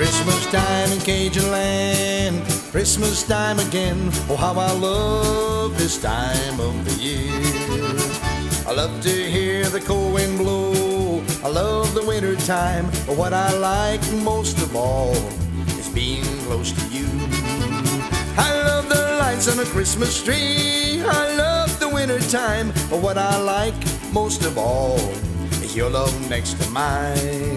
Christmas time in Cajunland, Christmas time again. Oh, how I love this time of the year. I love to hear the cold wind blow, I love the winter time. But what I like most of all is being close to you. I love the lights on a Christmas tree, I love the winter time. But what I like most of all is your love next to mine.